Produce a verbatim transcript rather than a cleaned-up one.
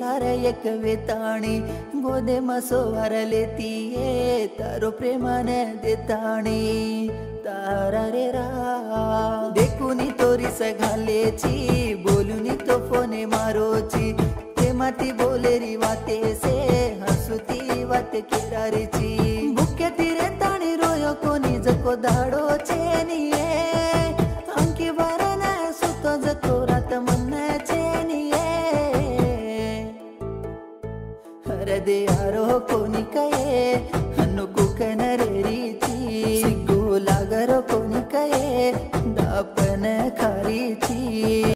यार एक वेताणी गोदे मसो वार लेती ये तारो प्रेमाने देताणी तारा रे रा देखुनी तोरी सघाले छी बोलुनी तो फोने मारो छी ते माती बोलेरी वाते से हसुती वाते किरारी छी भूखे तीरे ताणी रोयो कोनी जको दाडो छेनिये अंकी बाराना सुतो जको रात मन छेनिये हरदे यारो कोनी कये हनु कुकन रेरीची सिग्गू लागरो कोनी कये दापन खारीची।